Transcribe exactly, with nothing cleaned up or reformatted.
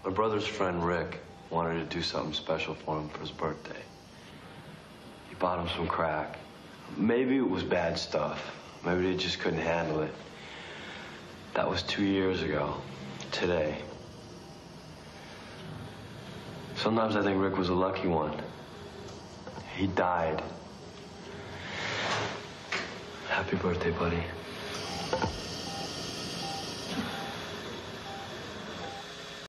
My brother's friend Rick wanted to do something special for him for his birthday. He bought him some crack. Maybe it was bad stuff. Maybe they just couldn't handle it. That was two years ago. Today. Sometimes I think Rick was a lucky one. He died. Happy birthday, buddy.